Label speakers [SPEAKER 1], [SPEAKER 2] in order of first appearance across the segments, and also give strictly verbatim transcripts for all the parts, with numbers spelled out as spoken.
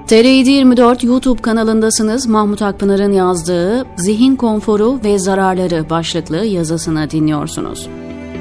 [SPEAKER 1] T R yedi yirmi dört YouTube kanalındasınız. Mahmut Akpınar'ın yazdığı Zihin Konforu ve Zararları başlıklı yazısını dinliyorsunuz.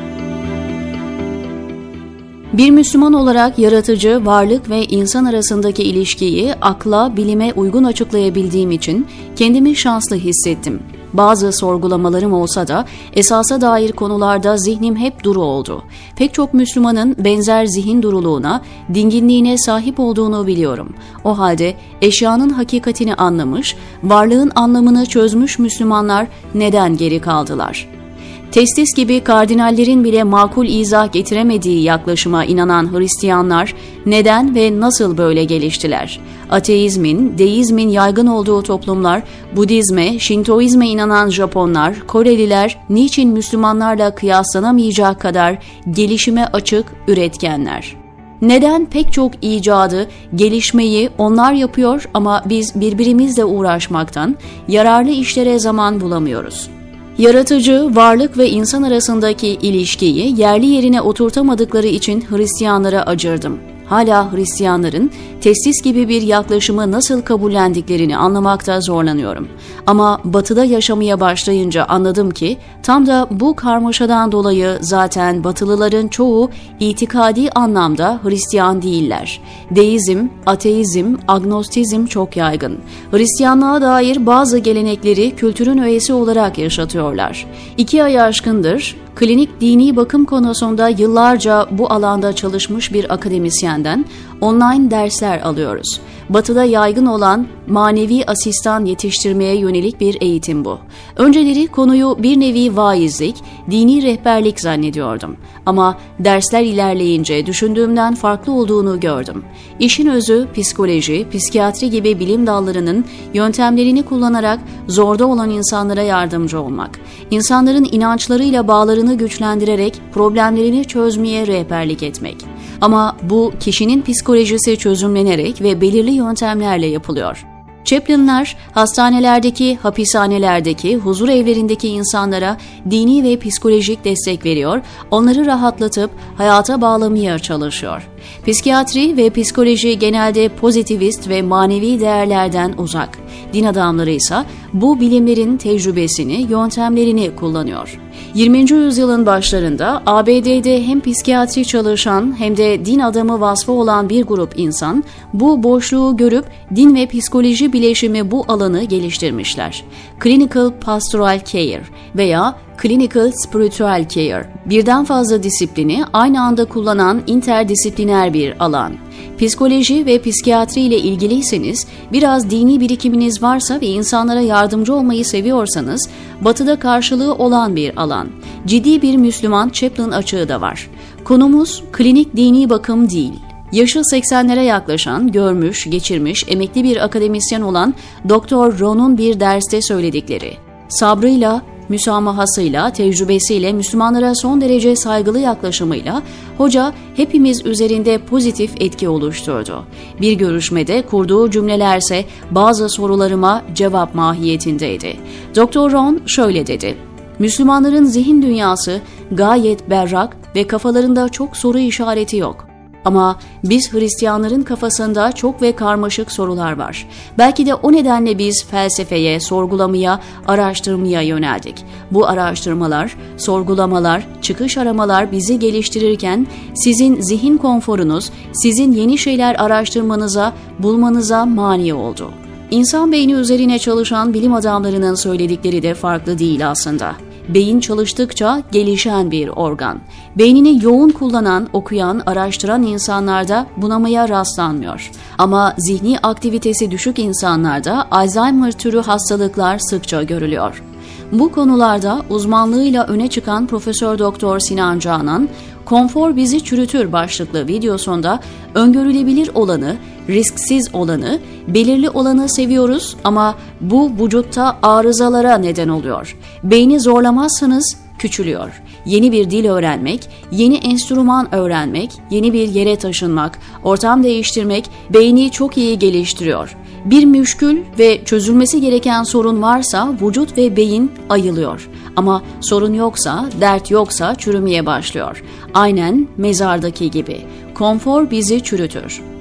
[SPEAKER 1] Bir Müslüman olarak yaratıcı, varlık ve insan arasındaki ilişkiyi akla, bilime uygun açıklayabildiğim için kendimi şanslı hissettim. Bazı sorgulamalarım olsa da esasa dair konularda zihnim hep duru oldu. Pek çok Müslümanın benzer zihin duruluğuna, dinginliğine sahip olduğunu biliyorum. O halde eşyanın hakikatini anlamış, varlığın anlamını çözmüş Müslümanlar neden geri kaldılar? Testis gibi kardinallerin bile makul izah getiremediği yaklaşıma inanan Hristiyanlar neden ve nasıl böyle geliştiler? Ateizmin, deizmin yaygın olduğu toplumlar, Budizme, Şintoizme inanan Japonlar, Koreliler niçin Müslümanlarla kıyaslanamayacak kadar gelişime açık, üretkenler? Neden pek çok icadı, gelişmeyi onlar yapıyor ama biz birbirimizle uğraşmaktan yararlı işlere zaman bulamıyoruz? Yaratıcı, varlık ve insan arasındaki ilişkiyi yerli yerine oturtamadıkları için Hristiyanlara acırdım. Hala Hristiyanların testis gibi bir yaklaşımı nasıl kabullendiklerini anlamakta zorlanıyorum. Ama Batı'da yaşamaya başlayınca anladım ki tam da bu karmaşadan dolayı zaten Batılıların çoğu itikadi anlamda Hristiyan değiller. Deizm, ateizm, agnostizm çok yaygın. Hristiyanlığa dair bazı gelenekleri kültürün öğesi olarak yaşatıyorlar. İki ay aşkındır klinik dini bakım konusunda yıllarca bu alanda çalışmış bir akademisyenden online dersler alıyoruz. Batı'da yaygın olan manevi asistan yetiştirmeye yönelik bir eğitim bu. Önceleri konuyu bir nevi vaizlik, dini rehberlik zannediyordum. Ama dersler ilerleyince düşündüğümden farklı olduğunu gördüm. İşin özü psikoloji, psikiyatri gibi bilim dallarının yöntemlerini kullanarak zorda olan insanlara yardımcı olmak. İnsanların inançlarıyla bağlarını güçlendirerek problemlerini çözmeye rehberlik etmek. Ama bu kişinin psikolojisi çözümlenerek ve belirli yöntemlerle yapılıyor. Chaplinler, hastanelerdeki, hapishanelerdeki, huzur evlerindeki insanlara dini ve psikolojik destek veriyor, onları rahatlatıp hayata bağlamaya çalışıyor. Psikiyatri ve psikoloji genelde pozitivist ve manevi değerlerden uzak. Din adamları ise bu bilimlerin tecrübesini, yöntemlerini kullanıyor. yirminci yüzyılın başlarında A B D'de hem psikiyatri çalışan hem de din adamı vasfı olan bir grup insan bu boşluğu görüp din ve psikoloji bileşimi bu alanı geliştirmişler. Clinical Pastoral Care veya Clinical Spiritual Care, birden fazla disiplini aynı anda kullanan interdisipliner bir alan. Psikoloji ve psikiyatri ile ilgiliyseniz, biraz dini birikiminiz varsa ve insanlara yardımcı olmayı seviyorsanız, Batı'da karşılığı olan bir alan. Ciddi bir Müslüman Chaplin açığı da var. Konumuz klinik dini bakım değil. Yaşı seksenlere yaklaşan, görmüş, geçirmiş, emekli bir akademisyen olan Doktor Ron'un bir derste söyledikleri. Sabrıyla, müsamahasıyla, tecrübesiyle, Müslümanlara son derece saygılı yaklaşımıyla hoca hepimiz üzerinde pozitif etki oluşturdu. Bir görüşmede kurduğu cümlelerse bazı sorularıma cevap mahiyetindeydi. Doktor Ron şöyle dedi: Müslümanların zihin dünyası gayet berrak ve kafalarında çok soru işareti yok. Ama biz Hristiyanların kafasında çok ve karmaşık sorular var. Belki de o nedenle biz felsefeye, sorgulamaya, araştırmaya yöneldik. Bu araştırmalar, sorgulamalar, çıkış aramalar bizi geliştirirken sizin zihin konforunuz, sizin yeni şeyler araştırmanıza, bulmanıza mani oldu. İnsan beyni üzerine çalışan bilim adamlarının söyledikleri de farklı değil aslında. Beyin çalıştıkça gelişen bir organ. Beynini yoğun kullanan, okuyan, araştıran insanlarda bunamaya rastlanmıyor. Ama zihni aktivitesi düşük insanlarda Alzheimer türü hastalıklar sıkça görülüyor. Bu konularda uzmanlığıyla öne çıkan Profesör Doktor Sinan Canan, "Konfor bizi çürütür" başlıklı videosunda öngörülebilir olanı, risksiz olanı, belirli olanı seviyoruz ama bu vücutta arızalara neden oluyor. Beyni zorlamazsanız küçülüyor. Yeni bir dil öğrenmek, yeni enstrüman öğrenmek, yeni bir yere taşınmak, ortam değiştirmek beyni çok iyi geliştiriyor. Bir müşkül ve çözülmesi gereken sorun varsa vücut ve beyin ayılıyor. Ama sorun yoksa, dert yoksa çürümeye başlıyor. Aynen mezardaki gibi. Konfor bizi çürütür.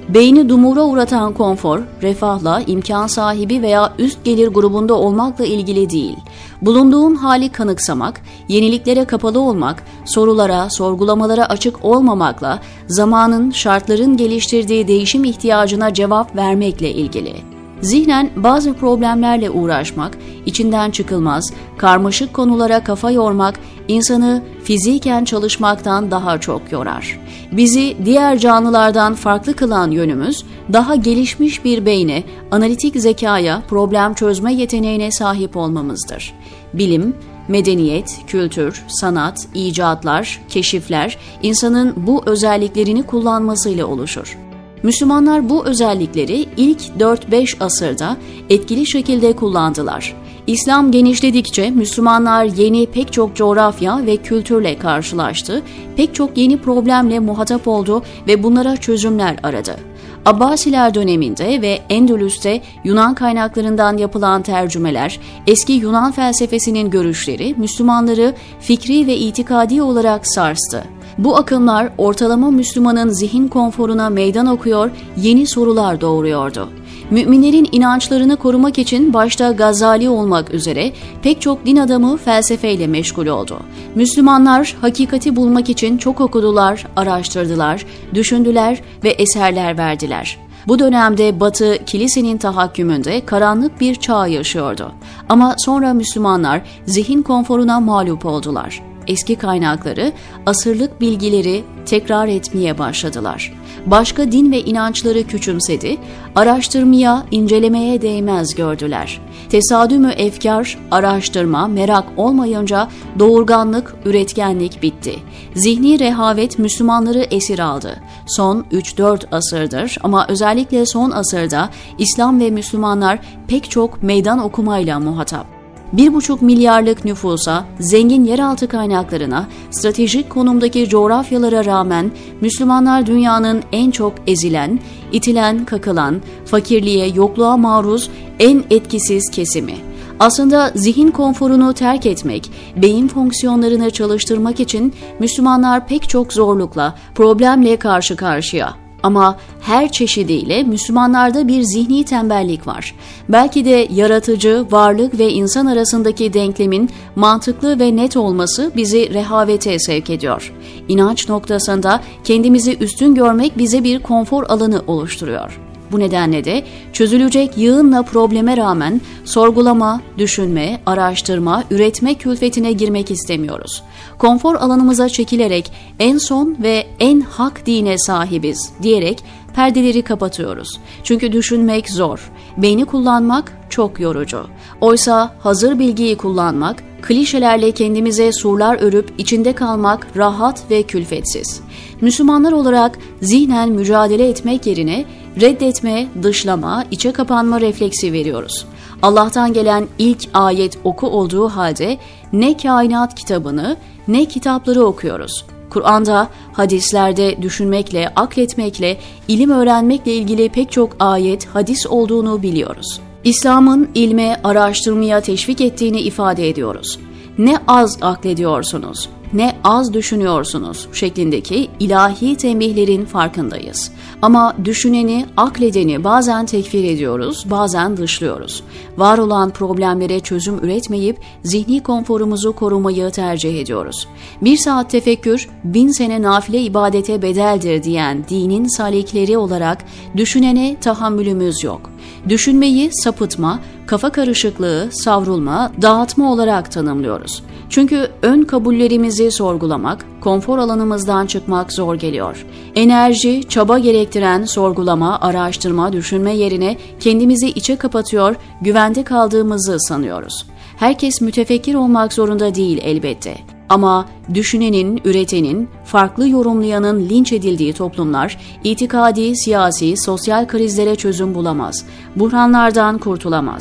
[SPEAKER 1] Beyni dumura uğratan konfor, refahla, imkan sahibi veya üst gelir grubunda olmakla ilgili değil. Bulunduğun hali kanıksamak, yeniliklere kapalı olmak, sorulara, sorgulamalara açık olmamakla, zamanın, şartların geliştirdiği değişim ihtiyacına cevap vermekle ilgili. Zihnen bazı problemlerle uğraşmak, içinden çıkılmaz, karmaşık konulara kafa yormak, insanı fiziken çalışmaktan daha çok yorar. Bizi diğer canlılardan farklı kılan yönümüz, daha gelişmiş bir beyne, analitik zekaya, problem çözme yeteneğine sahip olmamızdır. Bilim, medeniyet, kültür, sanat, icatlar, keşifler, insanın bu özelliklerini kullanmasıyla oluşur. Müslümanlar bu özellikleri ilk dört beş asırda etkili şekilde kullandılar. İslam genişledikçe Müslümanlar yeni pek çok coğrafya ve kültürle karşılaştı, pek çok yeni problemle muhatap oldu ve bunlara çözümler aradı. Abbasiler döneminde ve Endülüs'te Yunan kaynaklarından yapılan tercümeler, eski Yunan felsefesinin görüşleri Müslümanları fikri ve itikadi olarak sarstı. Bu akımlar ortalama Müslümanın zihin konforuna meydan okuyor, yeni sorular doğuruyordu. Müminlerin inançlarını korumak için başta Gazali olmak üzere pek çok din adamı felsefeyle meşgul oldu. Müslümanlar hakikati bulmak için çok okudular, araştırdılar, düşündüler ve eserler verdiler. Bu dönemde Batı, kilisenin tahakkümünde karanlık bir çağ yaşıyordu. Ama sonra Müslümanlar zihin konforuna mağlup oldular. Eski kaynakları, asırlık bilgileri tekrar etmeye başladılar. Başka din ve inançları küçümsedi, araştırmaya, incelemeye değmez gördüler. Tesadümü efkar, araştırma, merak olmayınca doğurganlık, üretkenlik bitti. Zihni rehavet Müslümanları esir aldı. Son üç dört asırdır ama özellikle son asırda İslam ve Müslümanlar pek çok meydan okumayla muhatap. Bir buçuk milyarlık nüfusa, zengin yeraltı kaynaklarına, stratejik konumdaki coğrafyalara rağmen Müslümanlar dünyanın en çok ezilen, itilen, kakılan, fakirliğe, yokluğa maruz en etkisiz kesimi. Aslında zihin konforunu terk etmek, beyin fonksiyonlarını çalıştırmak için Müslümanlar pek çok zorlukla, problemle karşı karşıya. Ama her çeşidiyle Müslümanlarda bir zihni tembellik var. Belki de yaratıcı, varlık ve insan arasındaki denklemin mantıklı ve net olması bizi rehavete sevk ediyor. İnanç noktasında kendimizi üstün görmek bize bir konfor alanı oluşturuyor. Bu nedenle de çözülecek yığınla probleme rağmen sorgulama, düşünme, araştırma, üretme külfetine girmek istemiyoruz. Konfor alanımıza çekilerek en son ve en hak dine sahibiz diyerek perdeleri kapatıyoruz. Çünkü düşünmek zor, beyni kullanmak çok yorucu. Oysa hazır bilgiyi kullanmak, klişelerle kendimize surlar örüp içinde kalmak rahat ve külfetsiz. Müslümanlar olarak zihnen mücadele etmek yerine reddetme, dışlama, içe kapanma refleksi veriyoruz. Allah'tan gelen ilk ayet oku olduğu halde ne kainat kitabını ne kitapları okuyoruz. Kur'an'da, hadislerde düşünmekle, akletmekle, ilim öğrenmekle ilgili pek çok ayet, hadis olduğunu biliyoruz. İslam'ın ilme, araştırmaya teşvik ettiğini ifade ediyoruz. Ne az aklediyorsunuz, ne az düşünüyorsunuz şeklindeki ilahi tembihlerin farkındayız. Ama düşüneni, akledeni bazen tekfir ediyoruz, bazen dışlıyoruz. Var olan problemlere çözüm üretmeyip zihni konforumuzu korumayı tercih ediyoruz. Bir saat tefekkür, bin sene nafile ibadete bedeldir diyen dinin salikleri olarak düşünene tahammülümüz yok. Düşünmeyi sapıtma, kafa karışıklığı, savrulma, dağıtma olarak tanımlıyoruz. Çünkü ön kabullerimizi sorgulamak, konfor alanımızdan çıkmak zor geliyor. Enerji, çaba gerektiren sorgulama, araştırma, düşünme yerine kendimizi içe kapatıyor, güvende kaldığımızı sanıyoruz. Herkes mütefekkir olmak zorunda değil elbette. Ama düşünenin, üretenin, farklı yorumlayanın linç edildiği toplumlar, itikadi, siyasi, sosyal krizlere çözüm bulamaz, buhranlardan kurtulamaz.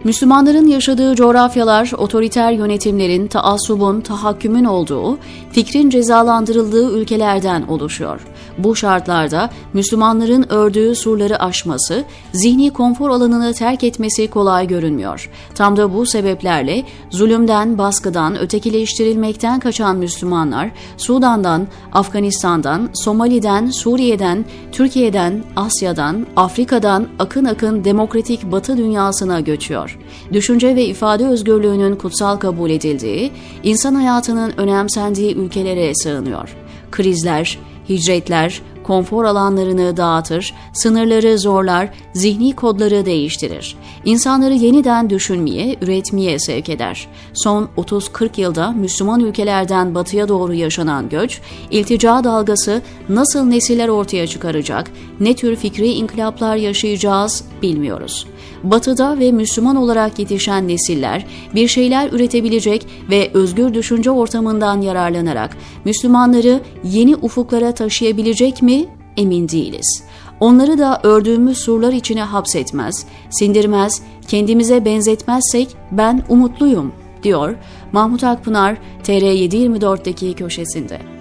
[SPEAKER 1] Müslümanların yaşadığı coğrafyalar, otoriter yönetimlerin, taassubun, tahakkümün olduğu, fikrin cezalandırıldığı ülkelerden oluşuyor. Bu şartlarda Müslümanların ördüğü surları aşması, zihni konfor alanını terk etmesi kolay görünmüyor. Tam da bu sebeplerle zulümden, baskıdan, ötekileştirilmekten kaçan Müslümanlar, Sudan'dan, Afganistan'dan, Somali'den, Suriye'den, Türkiye'den, Asya'dan, Afrika'dan akın akın demokratik Batı dünyasına göçüyor. Düşünce ve ifade özgürlüğünün kutsal kabul edildiği, insan hayatının önemsendiği ülkelere sığınıyor. Krizler, hicretler, konfor alanlarını dağıtır, sınırları zorlar, zihni kodları değiştirir. İnsanları yeniden düşünmeye, üretmeye sevk eder. Son otuz kırk yılda Müslüman ülkelerden batıya doğru yaşanan göç, iltica dalgası nasıl nesiller ortaya çıkaracak, ne tür fikri inkılaplar yaşayacağız bilmiyoruz. Batı'da ve Müslüman olarak yetişen nesiller bir şeyler üretebilecek ve özgür düşünce ortamından yararlanarak Müslümanları yeni ufuklara taşıyabilecek mi? Emin değiliz. Onları da ördüğümüz surlar içine hapsetmez, sindirmez, kendimize benzetmezsek ben umutluyum, diyor Mahmut Akpınar T R yedi yirmi dört'teki köşesinde.